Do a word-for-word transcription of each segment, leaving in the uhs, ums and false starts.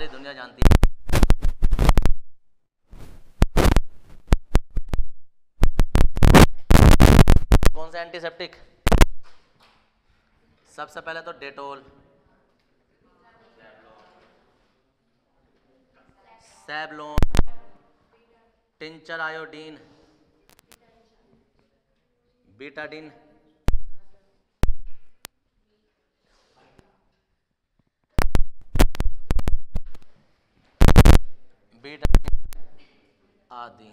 सारी दुनिया जानती है। कौन सा एंटीसेप्टिक? सबसे पहले तो Dettol, Savlon, tincture iodine, Betadine, Betadine आदि।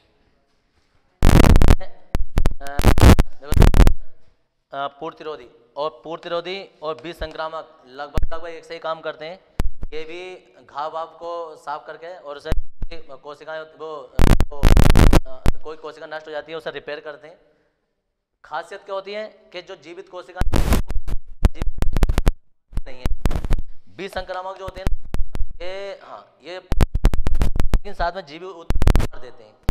पूर्तिरोधी और पूर्तिरोधी और बीज संक्रामक लगभग लगभग एक से ही काम करते हैं। ये भी घाव वाव को साफ करके और उसे कोशिकाएं वो, वो कोई कोशिका नष्ट हो जाती है उसे रिपेयर करते हैं। खासियत क्या होती है कि जो जीवित कोशिका नहीं है, बीज संक्रामक जो होते हैं ना ये, हाँ ये लेकिन साथ में जीवी उत्पाद देते हैं।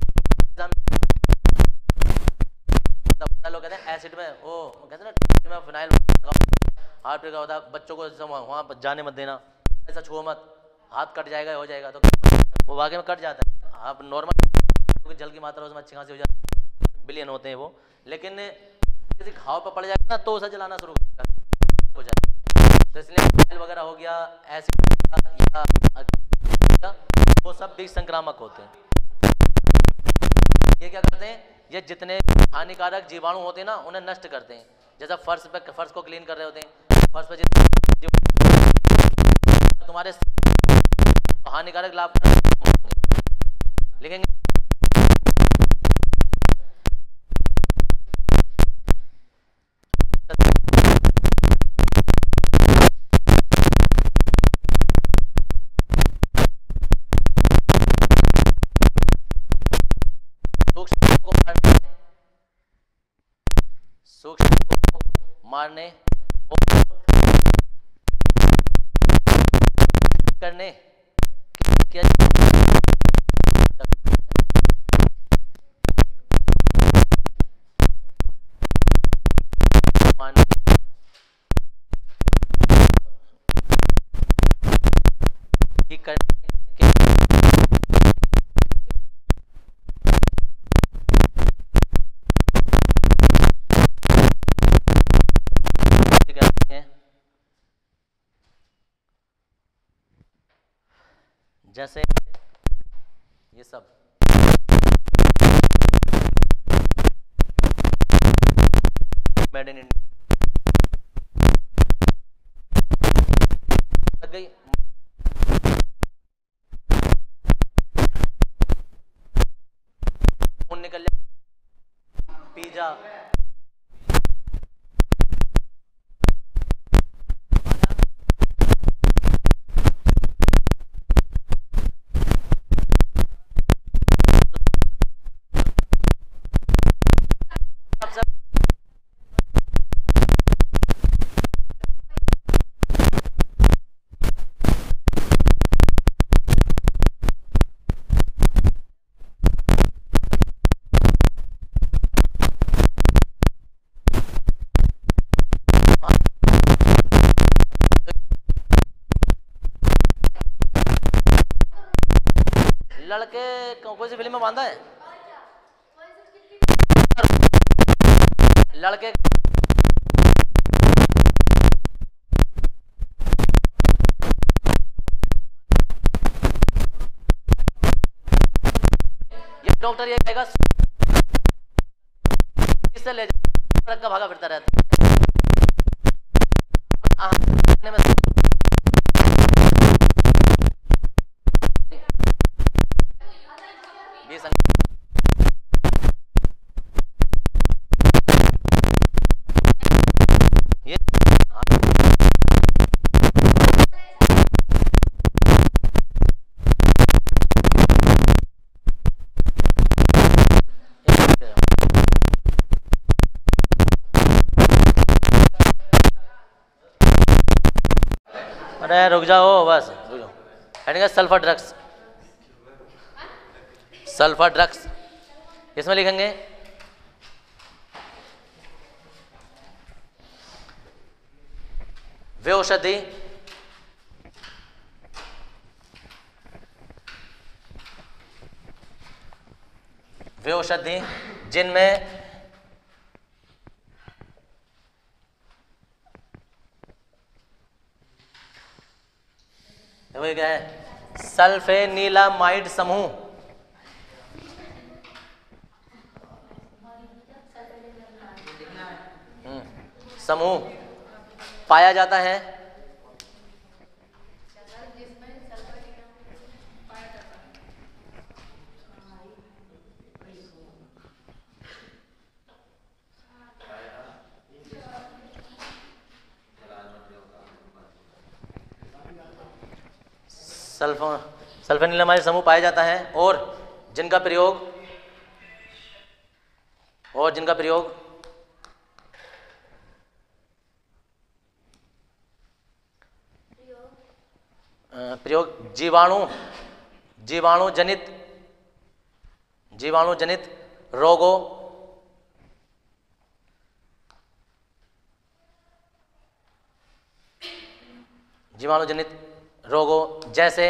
लोग कहते हैं एसिड में वो कहते हैं ना में फिनाइल हार्ट का होता है, बच्चों को वहाँ पर जाने मत देना, ऐसा छुओ मत, हाथ कट जाएगा हो जाएगा, तो वो वाकई में कट जाता है। आप नॉर्मल जल की मात्रा उसमें अच्छी खासी हो जाती है, बिलियन होते हैं वो, लेकिन किसी घाव पर पड़ जाएगा ना तो उसे जलाना शुरू हो जाएगा। तो इसलिए फिनाइल वगैरह हो गया, एसिड या वो सब बीज संक्रामक होते हैं। ये क्या करते हैं, ये जितने हानिकारक जीवाणु होते हैं ना उन्हें नष्ट करते हैं। जैसा फर्श पे फर्श को क्लीन कर रहे होते हैं, फर्श पे तुम्हारे हानिकारक लाभ लिखेंगे। सूक्ष्म को मारने और करने क्या मारने की करने जैसे ये सब मेड इन इंडिया लग गई, खून निकल जाए, पिज्जा लड़के कोई सी फिल्म में बांधा है, लड़के ये डॉक्टर ये कहेगा इससे ले जा का भागा फिरता रहता है। अरे रुक जाओ बस रुक जाओ। हेडिंग है सल्फर ड्रग्स, सल्फर ड्रग्स इसमें लिखेंगे वे औषधि वे औषधि जिनमें देखो ये क्या है, सल्फेनिलामाइड समूह, समूह पाया जाता है सल्फो सल्फेनिलामाइड समूह पाया जाता है और जिनका प्रयोग और जिनका प्रयोग प्रयोग जीवाणु जीवाणु जनित जीवाणु जनित रोगों जीवाणु जनित रोगों जैसे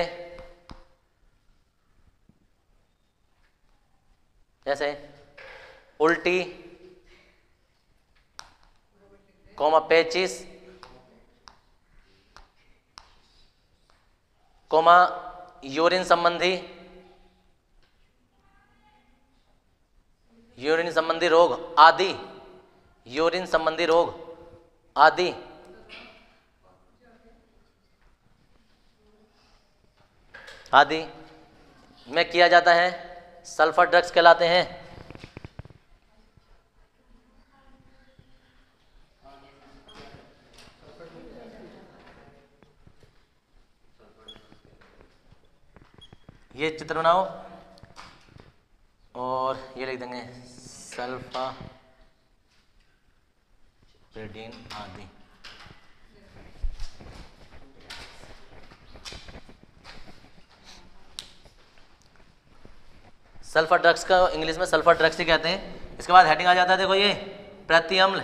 जैसे उल्टी, कोमा पेचिस, कोमा यूरिन संबंधी यूरिन संबंधी रोग आदि यूरिन संबंधी रोग आदि आदि में किया जाता है, सल्फर ड्रग्स कहलाते हैं। ये चित्र बनाओ और ये लिख देंगे सल्फा प्रेडीन आदि। सल्फर ड्रग्स का इंग्लिश में सल्फर ड्रग्स ही कहते हैं। इसके बाद हेडिंग आ जाता है, देखो ये प्रतिअम्ल,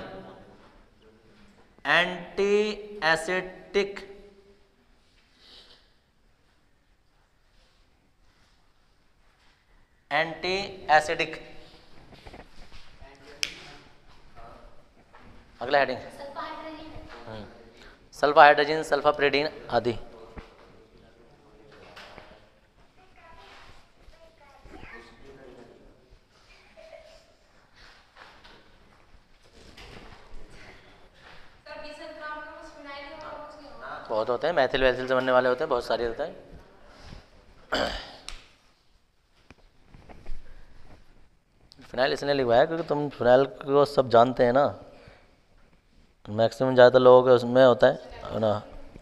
एंटी एसिटिक, एंटी एसिडिक। अगला हेडिंग सल्फा हाइड्रोजन, सल्फा प्रेडीन आदि। बहुत होते हैं, मैथिल वैथिल से बनने वाले होते हैं, बहुत सारे होते हैं। फिनाइल इसने लिखवाया क्योंकि तुम फिनाइल को सब जानते हैं ना, मैक्सिमम ज़्यादातर लोगों के उसमें होता है ना।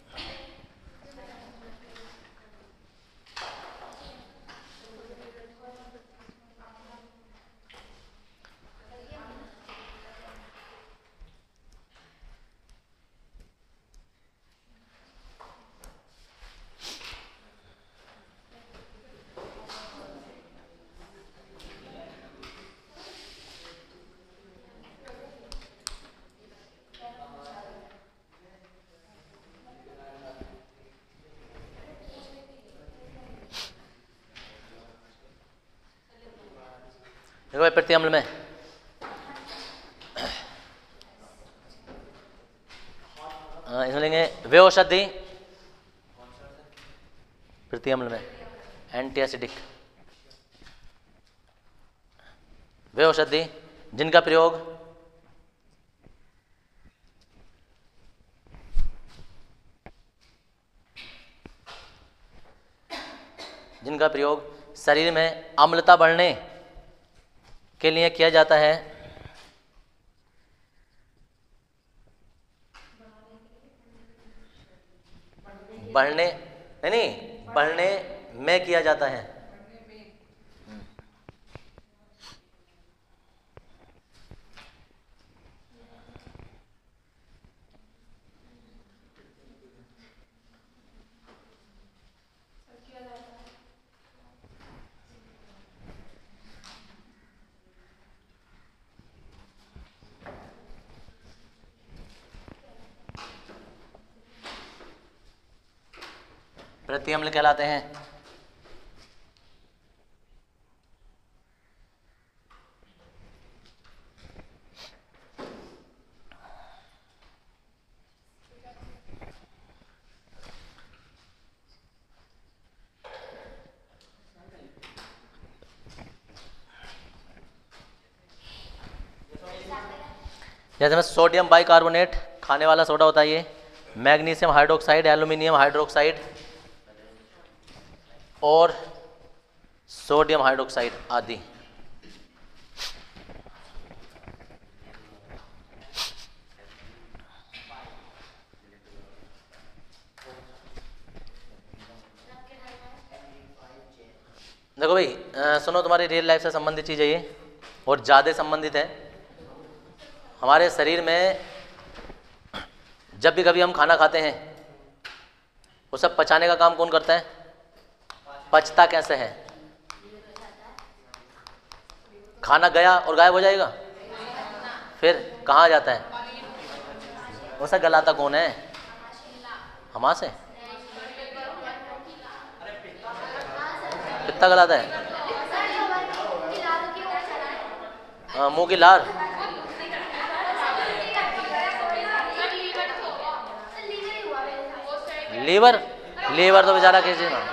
देखो प्रतिअम्ल में इसमें लेंगे वे औषधि प्रतिअम्ल में एंटी एसिडिक, वे औषधि जिनका प्रयोग जिनका प्रयोग शरीर में अम्लता बढ़ने के लिए किया जाता है, बढ़ने नहीं नहीं बढ़ने में किया जाता है। प्रतिअम्ल कहलाते हैं। जैसे में सोडियम बाइकार्बोनेट खाने वाला सोडा होता है ये, मैग्नीशियम हाइड्रोक्साइड, एल्यूमिनियम हाइड्रोक्साइड और सोडियम हाइड्रोक्साइड आदि। देखो भाई अ, सुनो, तुम्हारी रियल लाइफ से संबंधित चीज़ है ये और ज़्यादा संबंधित है। हमारे शरीर में जब भी कभी हम खाना खाते हैं वो सब पचाने का काम कौन करता है? पचता कैसे है? खाना गया और गायब हो जाएगा, फिर कहाँ जाता है? वैसा गलाता कौन है? हमारे से कितना गलाता है? हाँ, मुंह की लार। लीवर, लीवर तो बेचारा किसी ना,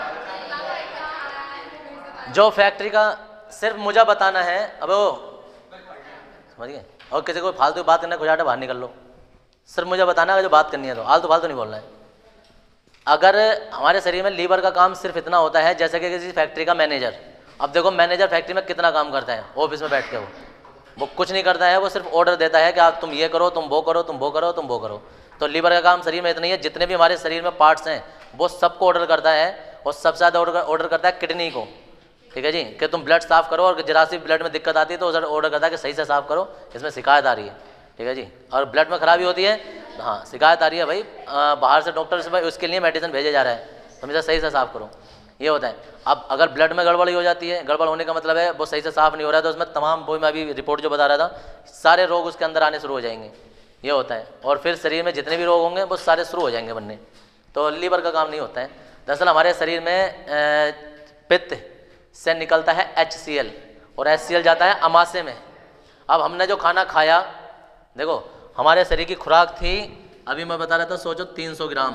जो फैक्ट्री का सिर्फ मुझे बताना है। अबे वो समझ गए? और किसी को फालतू बात करना खुजाटा बाहर निकल लो, सिर्फ मुझे बताना है जो बात करनी है तो आलतू फालतू नहीं बोलना है। अगर हमारे शरीर में लीवर का काम सिर्फ इतना होता है जैसे कि किसी फैक्ट्री का मैनेजर, अब देखो मैनेजर फैक्ट्री में कितना काम करता है, ऑफिस में बैठ के वो वो कुछ नहीं करता है, वो सिर्फ ऑर्डर देता है कि आप तुम ये करो, तुम वो करो, तुम वो करो, तुम वो करो। तो लीवर का काम शरीर में इतना ही है, जितने भी हमारे शरीर में पार्ट्स हैं वो सबको ऑर्डर करता है और सबसे ज़्यादा ऑर्डर ऑर्डर करता है किडनी को। ठीक है जी, कि तुम ब्लड साफ़ करो, और जरा सी ब्लड में दिक्कत आती है तो उधर ऑर्डर करता है कि सही से साफ़ करो, इसमें शिकायत आ रही है। ठीक है जी, और ब्लड में खराबी होती है, हाँ शिकायत आ रही है भाई, आ, बाहर से डॉक्टर से भाई उसके लिए मेडिसिन भेजे जा रहा है, तुम इसे सही से साफ़ करो, ये होता है। अब अगर ब्लड में गड़बड़ी हो जाती है, गड़बड़ होने का मतलब है वो सही से साफ़ नहीं हो रहा है, तो उसमें तमाम, वो मैं अभी रिपोर्ट जो बता रहा था, सारे रोग उसके अंदर आने शुरू हो जाएंगे, ये होता है। और फिर शरीर में जितने भी रोग होंगे वो सारे शुरू हो जाएंगे बनने। तो लीवर का काम नहीं होता है। दरअसल हमारे शरीर में पित्त से निकलता है एच सी एल, और एच सी एल जाता है अमाशय में। अब हमने जो खाना खाया, देखो हमारे शरीर की खुराक थी, अभी मैं बता रहा था, सोचो तीन सौ ग्राम।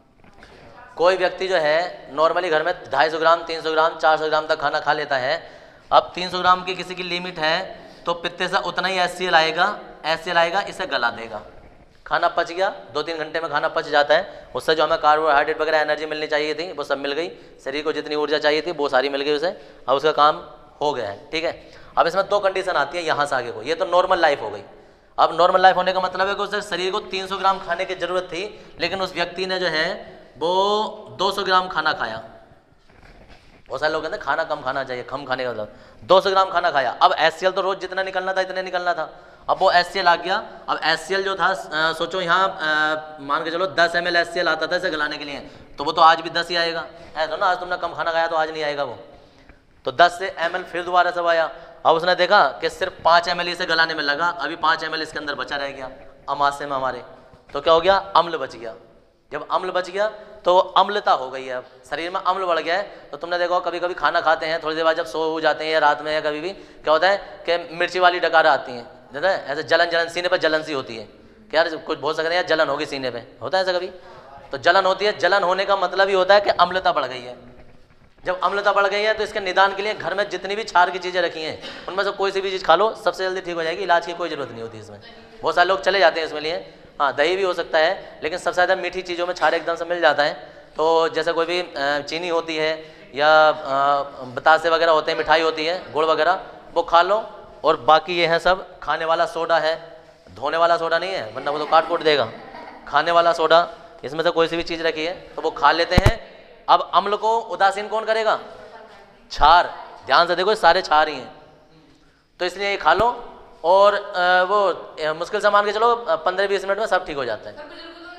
कोई व्यक्ति जो है नॉर्मली घर में ढाई सौ ग्राम, तीन सौ ग्राम, चार सौ ग्राम तक खाना खा लेता है। अब तीन सौ ग्राम की किसी की लिमिट है तो पित्ते से उतना ही एच सी एल आएगा, एच सी एल आएगा, इसे गला देगा। खाना पच गया, दो तीन घंटे में खाना पच जाता है, उससे जो हमें कार्बोहाइड्रेट वगैरह एनर्जी मिलनी चाहिए थी वो सब मिल गई, शरीर को जितनी ऊर्जा चाहिए थी वो सारी मिल गई उसे, अब उसका काम हो गया है। ठीक है, अब इसमें दो कंडीशन आती है यहाँ से आगे को, ये तो नॉर्मल लाइफ हो गई। अब नॉर्मल लाइफ होने का मतलब है कि उसे शरीर को तीन सौ ग्राम खाने की जरूरत थी, लेकिन उस व्यक्ति ने जो है वो दो सौ ग्राम खाना खाया। बहुत सारे लोग कहते हैं खाना कम खाना चाहिए, कम खाने का मतलब दो सौ ग्राम खाना खाया। अब एच सी एल तो रोज जितना निकलना था इतने निकलना था, अब वो एच सी एल आ गया। अब एच सी एल जो था, आ, सोचो यहाँ मान के चलो दस M L H C L आता था इसे गलाने के लिए, तो वो तो आज भी दस ही आएगा, ऐसा ना, आज तुमने कम खाना खाया तो आज नहीं आएगा वो, तो दस से एम एल फिर दोबारा सब आया। अब उसने देखा कि सिर्फ पाँच एम एल इसे गलाने में लगा, अभी पाँच एम एल इसके अंदर बचा रह गया अमाशय में हमारे, तो क्या हो गया, अम्ल बच गया। जब अम्ल बच गया तो अम्लता हो गई है, अब शरीर में अम्ल बढ़ गया है। तो तुमने देखो कभी कभी खाना खाते हैं, थोड़ी देर बाद जब सो जाते हैं या रात में या कभी भी क्या होता है कि मिर्ची वाली डकारा आती है, जैसे ऐसे जलन जलन सीने पर जलन सी होती है कि यार कुछ बोल सकते हैं यार जलन होगी सीने पे, होता है ऐसा कभी? तो जलन होती है, जलन होने का मतलब ही होता है कि अम्लता बढ़ गई है। जब अम्लता बढ़ गई है तो इसके निदान के लिए घर में जितनी भी क्षार की चीज़ें रखी हैं उनमें से कोई सी भी चीज़ खा लो, सबसे जल्दी ठीक हो जाएगी, इलाज की कोई ज़रूरत नहीं होती इसमें। बहुत सारे लोग चले जाते हैं इसमें लिए, हाँ दही भी हो सकता है, लेकिन सबसे ज़्यादा मीठी चीज़ों में क्षार एकदम से मिल जाता है। तो जैसे कोई भी चीनी होती है या बतासे वगैरह होते हैं, मिठाई होती है, गुड़ वगैरह, वो खा लो। और बाकी ये है सब खाने वाला सोडा है, धोने वाला सोडा नहीं है वरना वो तो काट कूट देगा। खाने वाला सोडा, इसमें से कोई सी भी चीज़ रखी है तो वो खा लेते हैं। अब अम्ल को उदासीन कौन करेगा? क्षार। ध्यान से देखो सारे क्षार ही हैं, तो इसलिए ये खा लो और वो मुश्किल से मान के चलो पंद्रह बीस मिनट में सब ठीक हो जाता है।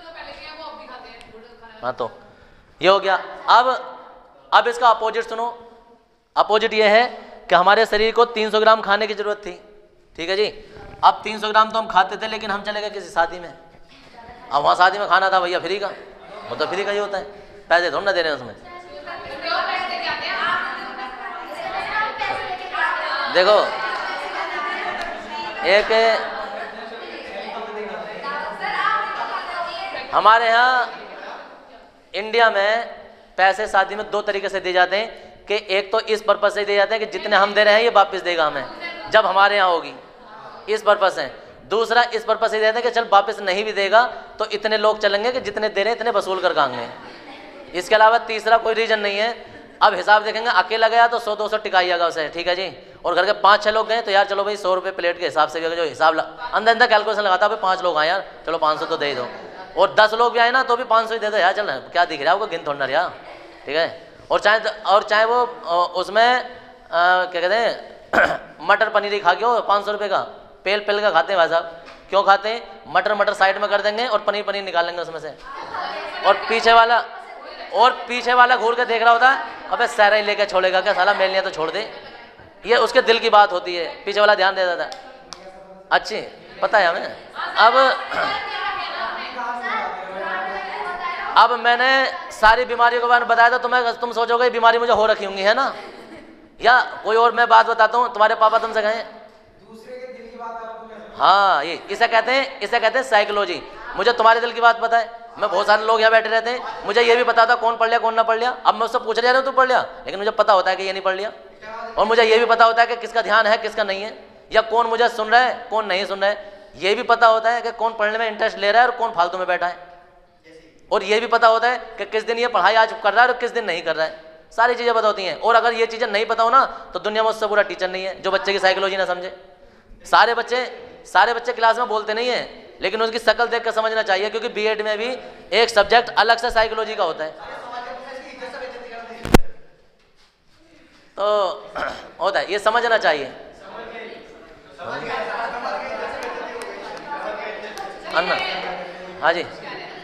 हाँ तो ये हो गया। अब अब इसका अपोजिट सुनो, अपोजिट ये है कि हमारे शरीर को तीन सौ ग्राम खाने की जरूरत थी, ठीक है जी। अब तीन सौ ग्राम तो हम खाते थे, लेकिन हम चले गए किसी शादी में, अब वहाँ शादी में खाना था भैया फ्री का, वो तो फ्री का ही होता है, पैसे थोड़ा ना दे रहे हैं उसमें। देखो एक हमारे यहाँ इंडिया में पैसे शादी में दो तरीके से दिए जाते हैं कि एक तो इस पर्पज से दिए जाते हैं कि जितने हम दे रहे हैं ये वापस देगा हमें जब हमारे यहाँ होगी, इस पर्पज से। दूसरा इस पर्पज से देते हैं कि चल वापस नहीं भी देगा तो इतने लोग चलेंगे कि जितने दे रहे हैं इतने वसूल कर खाएंगे। इसके अलावा तीसरा कोई रीजन नहीं है। अब हिसाब देखेंगे, अकेला गया तो सौ दो सौ टिकाइएगा उसे, ठीक है जी, और घर के पाँच छः लोग गए तो यार चलो भाई सौ रुपये प्लेट के हिसाब से भी अगर जो हिसाब अंदर अंदर कैलकुलेशन लगाता है, पाँच लोग आए यार चलो पाँच सौ तो दे दो, और दस लोग भी आए ना तो भी पाँच सौ ही दे दो यार, चल क्या दिख रहा है आपको, गिन थोड़ा रहा, ठीक है। और चाहे और चाहे वो उसमें क्या कहते हैं मटर पनीर ही खा के हो पाँच सौ रुपये का, पेल पेल का खाते हैं भाई साहब। क्यों खाते हैं? मटर मटर साइड में कर देंगे और पनीर पनीर निकालेंगे उसमें से, और पीछे वाला और पीछे वाला घूर के देख रहा होता है, अबे सहरा ही लेके छोड़ेगा क्या साला, मेल लिया तो छोड़ दे। ये उसके दिल की बात होती है, पीछे वाला ध्यान दे देता है। अच्छी पता है हमें। अब अब मैंने सारी बीमारियों के बारे में बताया था, तुम्हें तुम सोचोगे बीमारी मुझे हो रखी होंगी, है ना, या कोई और। मैं बात बताता हूँ, तुम्हारे पापा तुमसे कहें दूसरे के दिल की बात, हाँ ये इसे कहते हैं इसे कहते हैं साइकोलॉजी। मुझे तुम्हारे दिल की बात पता है, मैं बहुत सारे लोग यहाँ बैठे रहते हैं, मुझे ये भी पता था कौन पढ़ लिया कौन ना पढ़ लिया। अब मैं उससे पूछ रहा हूँ तू पढ़ लिया, लेकिन मुझे पता होता है कि ये नहीं पढ़ लिया, और मुझे ये भी पता होता है कि किसका ध्यान है किसका नहीं है, या कौन मुझे सुन रहा है कौन नहीं सुन रहा है। ये भी पता होता है कि कौन पढ़ने में इंटरेस्ट ले रहा है और कौन फालतू में बैठा है, और ये भी पता होता है कि किस दिन ये पढ़ाई आज कर रहा है और किस दिन नहीं कर रहा है। सारी चीज़ें पता होती हैं। और अगर ये चीज़ें नहीं पता हो ना तो दुनिया में उससे बुरा टीचर नहीं है जो बच्चे की साइकोलॉजी ना समझे। सारे बच्चे सारे बच्चे क्लास में बोलते नहीं है, लेकिन उसकी शक्ल देख कर समझना चाहिए, क्योंकि बीएड में भी एक सब्जेक्ट अलग से साइकोलॉजी का होता है। तो होता है, ये समझना चाहिए। अन्ना हाँ जी।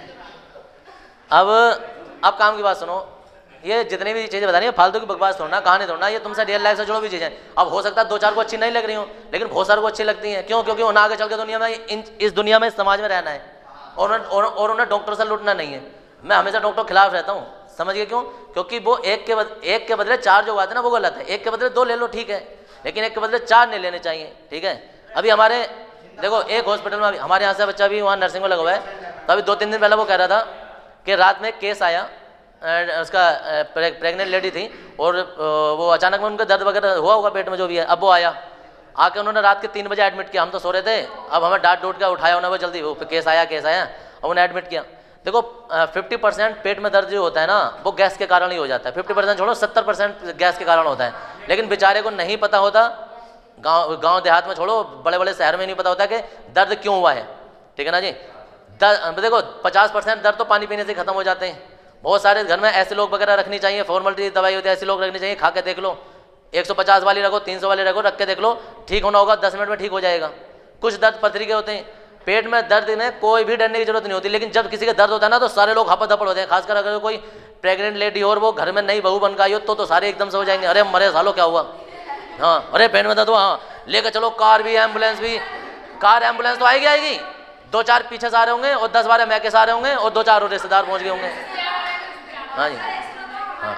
अब अब काम की बात सुनो, ये जितनी भी चीज़ें बता रही है फालतू की बकवास थोड़ा, कहानी थोड़ा, ये तुमसे रियल लाइफ से जुड़ी हुई चीज़ें। अब हो सकता है दो चार को अच्छी नहीं लग रही हो, लेकिन बहुत सारे को अच्छी लगती हैं। क्यों? क्योंकि उन्हें आगे चल के दुनिया में इन इस दुनिया में इस समाज में रहना है, और उन्हें और, और उन्हें डॉक्टर से लूटना नहीं है। मैं हमेशा डॉक्टर के खिलाफ रहता हूँ, समझ गए क्यों? क्योंकि वो एक के बद, एक के बदले चार जो आते हैं ना वो गलत है। एक के बदले दो ले लो ठीक है, लेकिन एक के बदले चार नहीं लेने चाहिए, ठीक है। अभी हमारे देखो एक हॉस्पिटल में, अभी हमारे यहाँ से बच्चा भी वहाँ नर्सिंग में लगा हुआ है, तो अभी दो तीन दिन पहले वो कह रहा था कि रात में केस आया, उसका प्रेग्नेंट लेडी थी, और वो अचानक में उनका दर्द वगैरह हुआ होगा पेट में जो भी है। अब वो आया, आके उन्होंने रात के तीन बजे एडमिट किया, हम तो सो रहे थे। अब हमें डांट डूट का उठाया उन्होंने, वो जल्दी वो केस आया केस आया अब उन्हें एडमिट किया। देखो फिफ्टी परसेंट पेट में दर्द जो होता है ना वो गैस के कारण ही हो जाता है। फिफ्टी परसेंट छोड़ो, सत्तर परसेंट गैस के कारण होता है, लेकिन बेचारे को नहीं पता होता। गाँव गाँव देहात में छोड़ो, बड़े बड़े शहर में नहीं पता होता कि दर्द क्यों हुआ है, ठीक है ना जी। दर्द देखो पचास परसेंट दर्द तो पानी पीने से खत्म हो जाते हैं। बहुत सारे घर में ऐसे लोग वगैरह रखनी चाहिए, फॉर्मेलिटी दवाई होती है, ऐसे लोग रखनी चाहिए। खा के देख लो, एक सौ पचास वाली रखो, तीन सौ वाली रखो, रख के देख लो, ठीक होना होगा, दस मिनट में ठीक हो जाएगा। कुछ दर्द पथरी के होते हैं, पेट में दर्द में कोई भी डरने की जरूरत नहीं होती, लेकिन जब किसी का दर्द होता है ना तो सारे लोग हपड़ होते हैं। खासकर अगर कोई प्रेग्नेंट लेडी हो और वो घर में नई बहू बन का आई हो तो, तो सारे एकदम से हो जाएंगे, अरे मरे सालो क्या हुआ, हाँ अरे पेट में दर्द हुआ, हाँ लेकर चलो कार भी एम्बुलेंस भी। कार एम्बुलेंस तो आएगी आएगी, दो चार पीछे से आ रहे होंगे और दस बारह मैके से आ रहे होंगे और दो चार रिश्तेदार पहुँच गए होंगे। हाँ जी हाँ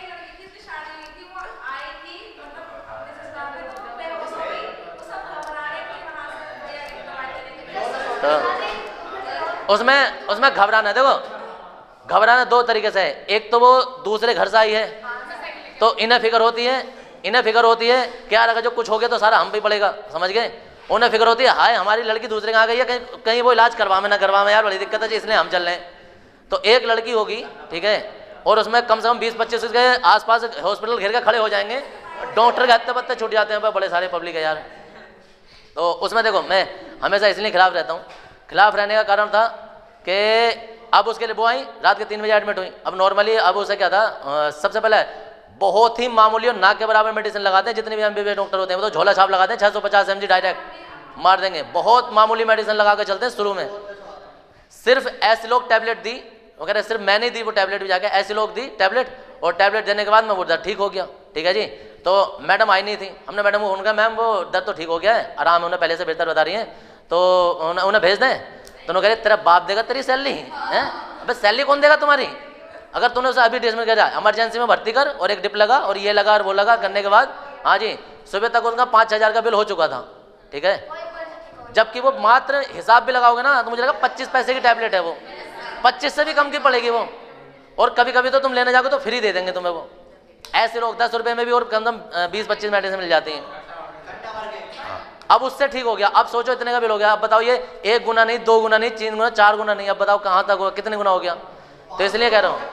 तो उसमें उसमें घबराना, देखो घबराना दो तरीके से है। एक तो वो दूसरे घर से आई है तो इन्हें फिक्र होती है, इन्हें फिक्र होती है क्या अगर जो कुछ हो गया तो सारा हम पे पड़ेगा, समझ गए। उन्हें फिक्र होती है हाय हमारी लड़की दूसरे के आ गई है, कहीं कहीं वो इलाज करवा में ना करवा में, यार बड़ी दिक्कत है इसलिए हम चल रहे हैं। तो एक लड़की होगी ठीक है, और उसमें कम से कम बीस पच्चीस के आसपास हॉस्पिटल घेर के खड़े हो जाएंगे, डॉक्टर के हत्ते पत्ते छूट जाते हैं, बड़े सारे पब्लिक है यार। तो उसमें देखो मैं हमेशा इसलिए खिलाफ रहता हूँ। खिलाफ रहने का कारण था कि अब उसके लिए वो आई रात के तीन बजे एडमिट हुई। अब नॉर्मली अब उसे क्या था, आ, सबसे पहले बहुत ही मामूली और ना के बराबर मेडिसिन लगाते हैं, जितने भी एमबीबीएस डॉक्टर होते हैं वो तो झोला छाप लगाते हैं, छः सौ पचास एम जी डायरेक्ट मार देंगे। बहुत मामूली मेडिसिन लगा के चलते हैं शुरू में। सिर्फ ऐसे लोग टैबलेट दी वगैरह, सिर्फ मैंने दी वो टैबलेट भी जाके, ऐसे लोग दी टैबलेट, और टैबलेट देने के बाद में वो दर्द ठीक हो गया, ठीक है जी। तो मैडम आई नहीं थी, हमने मैडम को उनका मैम वो दर्द तो ठीक हो गया है, आराम है, उन्हें पहले से बेहतर बता रही हैं, तो उन्हें उन्हें भेज दें। तो उन्होंने कह रहे तेरा बाप देगा तेरी सैलरी है, अबे सैलरी कौन देगा तुम्हारी, अगर तूने उसे अभी ट्रीटमेंट किया इमरजेंसी में भर्ती कर और एक डिप लगा और ये लगा और वो लगा, करने के बाद हाँ जी सुबह तक उनका पाँच हज़ार का बिल हो चुका था, ठीक है। जबकि वो मात्र हिसाब भी लगाओगे ना तो मुझे लगा पच्चीस पैसे की टैबलेट है, वो पच्चीस से भी कम की पड़ेगी वो, और कभी कभी तो तुम लेने जाओगे तो फ्री दे देंगे तुम्हें वो। ऐसे लोग दस रुपये में भी और कम से कम बीस पच्चीस मेडिसिन मिल जाती हैं। अब उससे ठीक हो गया, अब सोचो इतने का बिल हो गया। अब बताओ ये एक गुना नहीं, दो गुना नहीं, तीन गुना, चार गुना नहीं, अब बताओ कहाँ तक होगा, कितने गुना हो गया। तो इसलिए कह रहा हूँ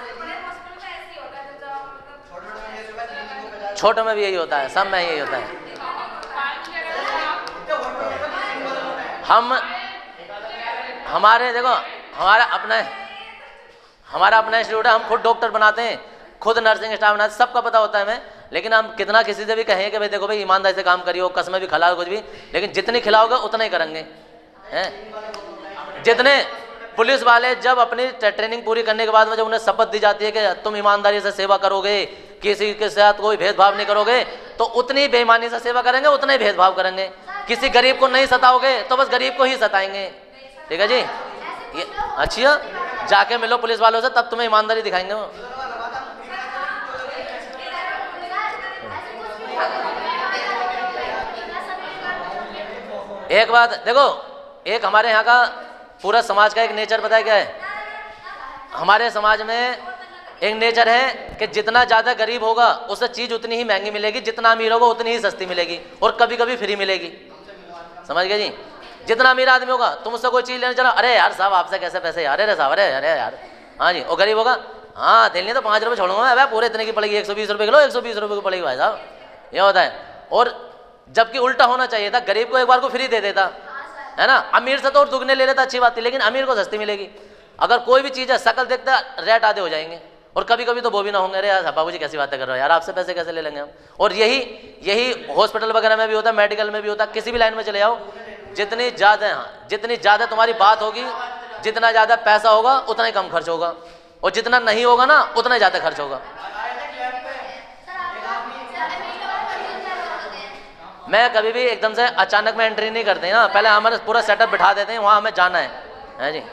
छोटे में भी यही होता है, सब में यही होता है। हम हमारे देखो हमारा अपना हमारा अपना इंस्टीट्यूट है, हम खुद डॉक्टर बनाते हैं, खुद नर्सिंग स्टाफ बनाते हैं, सबका पता होता है हमें। लेकिन हम कितना किसी से भी कहें कि भाई देखो भाई ईमानदारी से काम करियो, कसमें भी खिलाओ कुछ भी, लेकिन जितनी खिलाओगे उतना ही करेंगे हैं। जितने पुलिस वाले जब अपनी ट्रेनिंग पूरी करने के बाद में जब उन्हें शपथ दी जाती है कि तुम ईमानदारी से सेवा करोगे, किसी के साथ कोई भेदभाव नहीं करोगे, तो उतनी बेईमानी से सेवा करेंगे, उतना ही भेदभाव करेंगे। किसी गरीब को नहीं सताओगे तो बस गरीब को ही सताएंगे। ठीक है जी, ये अच्छी है, जाके मिलो पुलिस वालों से, तब तुम्हें ईमानदारी दिखाएंगे वो। एक बात देखो, एक हमारे यहाँ का पूरा समाज का एक नेचर पता है क्या है? हमारे समाज में एक नेचर है कि जितना ज़्यादा गरीब होगा उसे चीज़ उतनी ही महंगी मिलेगी, जितना अमीर होगा उतनी ही सस्ती मिलेगी, और कभी कभी फ्री मिलेगी। समझ गए जी? जितना अमीर आदमी होगा तुम उससे कोई चीज़ लेने चला, अरे यार साहब आपसे कैसे पैसे यार, अरे साहब, अरे अरे यार, हाँ जी। और गरीब होगा, हाँ दिल्ली तो पाँच रुपये छोड़ूंगा मैं, पूरे इतने की पड़ेगी, एक सौ बीस रुपये किलो, एक सौ बीस रुपये की पड़ेगी भाई साहब, ये होता है। और जबकि उल्टा होना चाहिए था, गरीब को एक बार को फ्री दे देता है ना, अमीर से तो और दुगने ले लेता, अच्छी बात थी, लेकिन अमीर को सस्ती मिलेगी। अगर कोई भी चीज़ है शकल देखता रेट आधे हो जाएंगे, और कभी कभी तो वो भी ना होंगे, अरे यार बाबू जी कैसी बातें कर रहे हो यार, आपसे पैसे कैसे ले लेंगे हम। और यही यही हॉस्पिटल वगैरह में भी होता है, मेडिकल में भी होता है, किसी भी लाइन में चले जाओ, जितनी ज़्यादा हाँ जितनी ज़्यादा तुम्हारी बात होगी, जितना ज़्यादा पैसा होगा उतना ही कम खर्च होगा, और जितना नहीं होगा ना उतना ही ज़्यादा खर्च होगा। मैं कभी भी एकदम से अचानक में एंट्री नहीं करते ना, पहले हमारे पूरा सेटअप बिठा देते हैं, वहाँ हमें जाना है, है जी।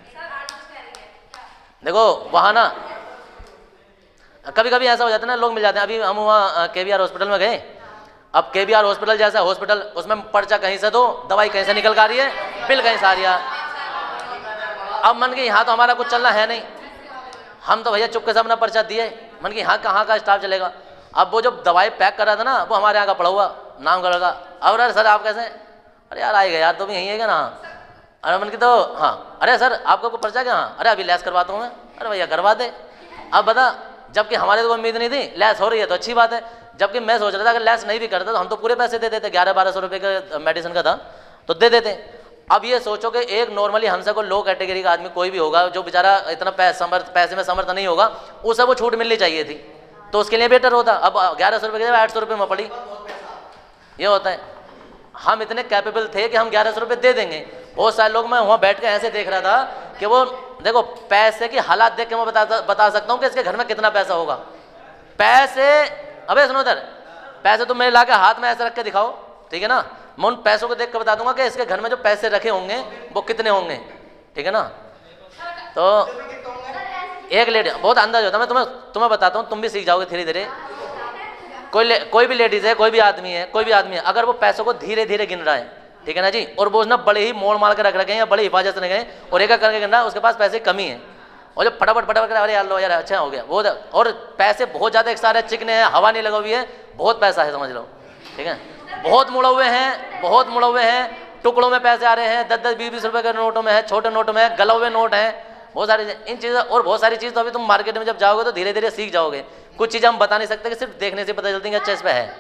देखो वहाँ ना कभी कभी ऐसा हो जाता है ना, लोग मिल जाते हैं। अभी हम वहाँ के बी आर हॉस्पिटल में गए, अब के बी आर हॉस्पिटल जैसा हॉस्पिटल, उसमें पर्चा कहीं से दो, दवाई कहीं से निकल कर आ रही है, बिल कहीं से आ रही है। अब मन के यहाँ तो हमारा कुछ चलना है नहीं, हम तो भैया चुप के सब ना पर्चा दिए, मन के यहाँ कहाँ का स्टाफ चलेगा। अब वो जो दवाई पैक कर रहा था ना, वो हमारे यहाँ का पड़ा हुआ नाम का लड़का, अब अरे सर आप कैसे, अरे यार आएगा यार, तुम यहीं है क्या ना, अरे मन की तो हाँ, अरे सर आपको को पर्चा क्या, हाँ अरे अभी लैस करवाता हूँ मैं, अरे भैया करवा दे। अब बता, जबकि हमारे तो उम्मीद नहीं थी, लैस हो रही है तो अच्छी बात है, जबकि मैं सोच रहा था अगर लैस नहीं भी करता तो हम तो पूरे पैसे दे देते, ग्यारह बारह सौ रुपये का मेडिसिन का था तो दे देते। अब ये सोचो कि एक नॉर्मली हमसे को लो कैटेगरी का आदमी कोई भी होगा जो बेचारा इतना पैसे समर्थ पैसे में समर्थ नहीं होगा, उसे वो छूट मिलनी चाहिए थी, तो उसके लिए बेटर होता। अब ग्यारह सौ रुपये की आठ सौ रुपये में पड़ी, ये होता है। हम इतने कैपेबल थे कि हम ग्यारह सौ रुपये दे देंगे। बहुत सारे लोग, मैं वहाँ बैठ के ऐसे देख रहा था कि वो देखो पैसे की हालात देख के मैं बता बता सकता हूँ कि इसके घर में कितना पैसा होगा। पैसे, अबे सुनो इधर, पैसे तुम मेरे ला के हाथ में ऐसे रख के दिखाओ, ठीक है ना, मैं उन पैसों को देख के बता दूंगा कि इसके घर में जो पैसे रखे होंगे वो कितने होंगे, ठीक है ना। तो एक लेडी, बहुत अंदाज होता है, मैं तुम्हें तुम्हें बताता हूँ, तुम भी सीख जाओगे धीरे धीरे। कोई कोई भी लेडीज है, कोई भी आदमी है, कोई भी आदमी है, अगर वो पैसों को धीरे धीरे गिन रहा है, ठीक है ना जी, और वो ना बड़े ही मोड़ मार के रख रखे हैं या बड़े हिफाजत से गए और एक एक करके गिन रहा है, उसके पास पैसे कमी है, और जब फटाफट फटाफट अरे यार लो यार अच्छा हो गया वो, और पैसे बहुत ज़्यादा एक सारे चिकने हैं, हवा नहीं लगा हुई है, बहुत पैसा है समझ लो, ठीक है, बहुत मुड़े हुए हैं, बहुत मुड़े हुए हैं, टुकड़ों में पैसे आ रहे हैं, दस दस बीस बीस रुपये के नोटों में है, छोटे नोटों में है, गले हुए नोट हैं, बहुत सारी इन चीज़ें और बहुत सारी चीज़ तो अभी तुम मार्केट में जब जाओगे तो धीरे धीरे सीख जाओगे। कुछ चीज़ें हम बता नहीं सकते कि सिर्फ देखने से पता चलती है अच्छा इस पे है।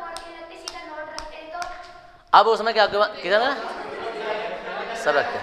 अब उसमें क्या क्या ना सब रखते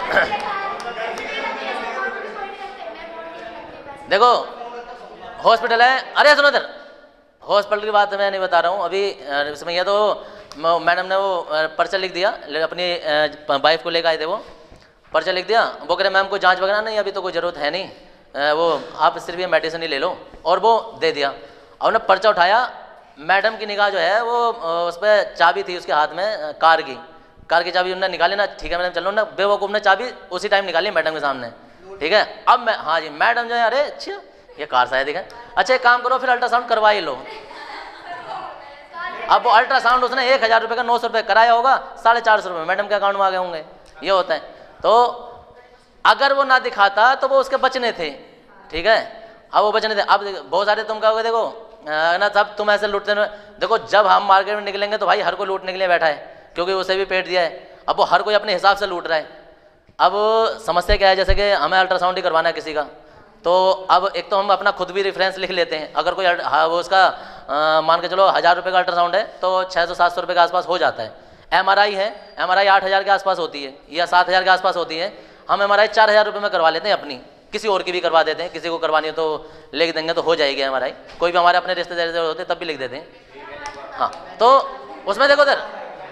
देखो हॉस्पिटल है, अरे सुनो इधर, हॉस्पिटल की बात मैं नहीं बता रहा हूँ अभी, इसमें यह तो मैडम ने वो पर्चा लिख दिया, अपनी वाइफ को लेकर आए थे, वो पर्चा लिख दिया, वो कह रहे मैम को जांच वगैरह नहीं अभी तो कोई ज़रूरत है नहीं, वो आप सिर्फ ये मेडिसिन ही ले लो, और वो दे दिया। और उन्होंने पर्चा उठाया, मैडम की निगाह जो है वो उस पर चाबी थी उसके हाथ में, कार की कार की चाबी उन्होंने निकाली ना, ठीक है मैडम चलो ना, बेवकूफ़ ने चाबी उसी टाइम निकाली मैडम के सामने, ठीक है। अब मैं हाँ जी मैडम जो है, अरे अच्छा ये कार शायद है, अच्छा एक काम करो फिर अल्ट्रासाउंड करवा ही लो। अब वो अल्ट्रासाउंड उसने एक हज़ार रुपये का नौ सौ रुपये कराया होगा, साढ़े चार सौ रुपये मैडम के अकाउंट में आ गए होंगे, ये होता है। तो अगर वो ना दिखाता तो वो उसके बचने थे, ठीक है, अब वो बचने थे। अब बहुत सारे तुम कहोगे देखो ना, सब तुम ऐसे लूटते, देखो जब हम मार्केट में निकलेंगे तो भाई हर कोई लूटने के लिए बैठा है, क्योंकि उसे भी पेट दिया है। अब वो हर कोई अपने हिसाब से लूट रहा है। अब समस्या क्या है, जैसे कि हमें अल्ट्रासाउंड ही करवाना है किसी का, तो अब एक तो हम अपना खुद भी रेफरेंस लिख लेते हैं। अगर कोई हाँ, वो उसका आ, मान के चलो हज़ार रुपये का अल्ट्रासाउंड है तो छः सौ सात सौ रुपये के आसपास हो जाता है। एम आर आई है, एम आर आई आठ हज़ार के आसपास होती है या सात हज़ार के आसपास होती है। हम एम आर आई चार हज़ार रुपये में करवा लेते हैं अपनी, किसी और की भी करवा देते हैं। किसी को करवानी हो तो लिख देंगे तो हो जाएगी एम आर आई। कोई भी हमारे अपने रिश्तेदार होते हैं तब भी लिख देते हैं। हाँ, तो उसमें देखो सर,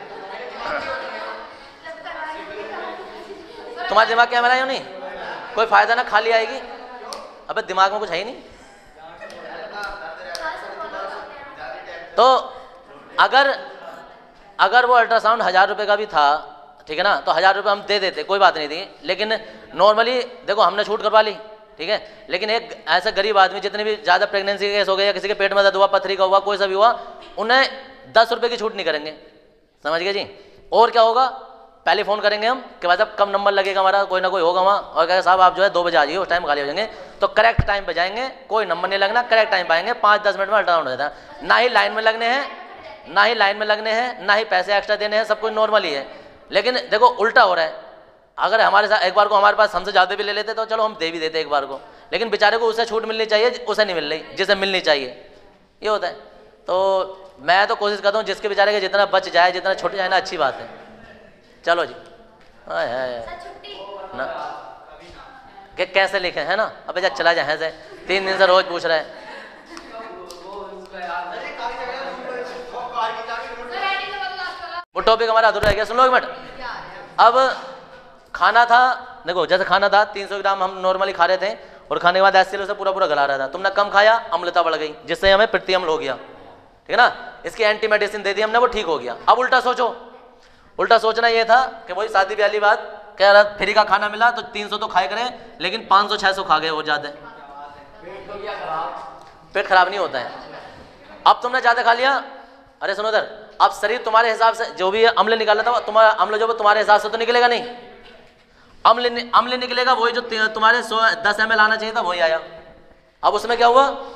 तुम्हारे दिमाग की एम आर आई हो नहीं, कोई फायदा ना, खाली आएगी। अबे दिमाग में कुछ है ही नहीं। तो अगर अगर वो अल्ट्रासाउंड हज़ार रुपये का भी था, ठीक है ना, तो हज़ार रुपये हम दे देते, कोई बात नहीं थी। लेकिन नॉर्मली देखो हमने छूट करवा ली, ठीक है, लेकिन एक ऐसा गरीब आदमी, जितने भी ज़्यादा प्रेगनेंसी के केस हो गए या किसी के पेट में दर्द हुआ, पथरी का हुआ, कोई सा भी हुआ, उन्हें दस रुपये की छूट नहीं करेंगे, समझ गए जी। और क्या होगा, पहले फ़ोन करेंगे हम कि भाई साहब कम नंबर लगेगा हमारा, कोई ना कोई होगा वहाँ, और कहेगा साहब आप जो है दो बजे आ जाइए, उस टाइम खाली हो जाएंगे। तो करेक्ट टाइम पे जाएंगे, कोई नंबर नहीं लगना, करेक्ट टाइम पे आएंगे, पाँच दस मिनट में अल्ट्रासाउंड हो जाता है। ना ही लाइन में लगने हैं, ना ही लाइन में लगने हैं, ना ही पैसे एक्स्ट्रा देने हैं, सब कुछ नॉर्मल ही है। लेकिन देखो उल्टा हो रहा है। अगर हमारे साथ एक बार को हमारे पास हमसे ज़्यादा भी ले लेते तो चलो हम दे भी देते एक बार को, लेकिन बेचारे को उससे छूट मिलनी चाहिए, उसे नहीं मिल रही जिसे मिलनी चाहिए, ये होता है। तो मैं तो कोशिश करता हूँ जिसके बेचारे के जितना बच जाए, जितना छूट जाए ना, अच्छी बात है। चलो जी, हाँ है ना, कि कैसे लिखे है ना, अब जा चला जाए से तीन दिन से रोज पूछ रहा है। वो टॉपिक हमारा अधूरा रह गया, सुन लो एक मिनट। अब खाना था, देखो जैसे खाना था तीन सौ ग्राम हम नॉर्मली खा रहे थे, और खाने के बाद ऐसे उसे पूरा पूरा गला रहा था। तुमने कम खाया, अम्लता बढ़ गई, जिससे हमें पित्ती अम्ल हो गया, ठीक है ना। इसकी एंटी मेडिसिन दे दी हमने, वो ठीक हो गया। अब उल्टा सोचो, उल्टा सोचना ये था कि वही शादी वाली बात, कह रहा फ्री का खाना मिला तो तीन सौ तो खाए करें, लेकिन पाँच सौ छः सौ खा गए और ज़्यादा, पेट खराब नहीं होता है। अब तुमने ज़्यादा खा लिया, अरे सुनो इधर, अब शरीर तुम्हारे हिसाब से जो भी अम्ल निकाला था, तुम्हारा अम्ल जो तुम्हारे हिसाब से तो निकलेगा नहीं, अम्ल अम्ल निकलेगा वही जो तुम्हारे दस एम एल आना चाहिए था वही आया। अब उसमें क्या हुआ,